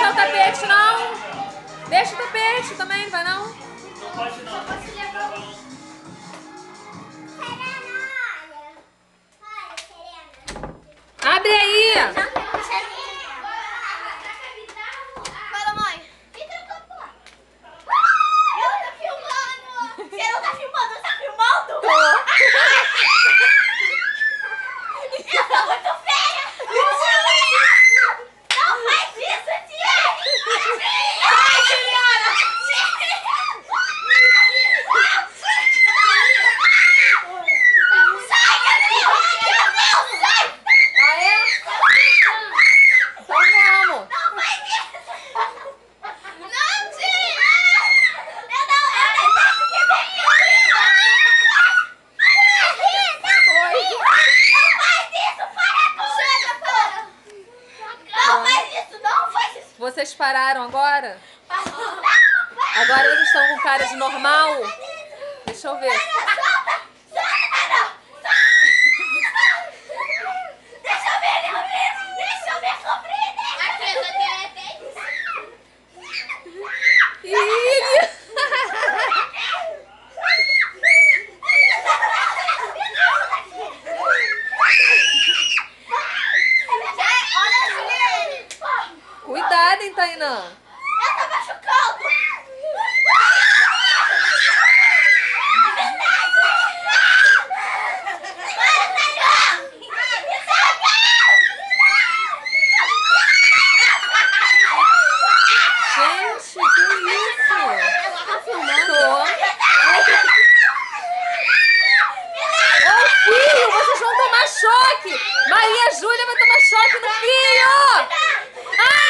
deixar o tapete, não. Deixa o tapete também, vai não? Não pode não. Abre aí! Vai, mamãe. Eu tô filmando. Você não tá filmando, você tá filmando? Tô. Eu sou muito feia. Não faz isso, tia. Ai, Juliana. Sai daqui, meu Deus, sai. Ah, é? Então vamos. Não faz isso! Não, tia! Eu detesto que vem aqui! Foi. Não faz isso! Para tudo! Chega, para! Não faz isso! Não faz isso! Vocês pararam agora? Agora vocês estão com cara de normal? Deixa eu ver. Solta! Deixa eu ver, deixa eu ver compreender! Aqui, Ih! Olha, Juliene! Cuidado, hein, Taina? Eu tô machucando! Gente, que isso? Tá filmando? Tô. Ô, filho, vocês vão tomar choque! Maria Júlia vai tomar choque no frio! Ah!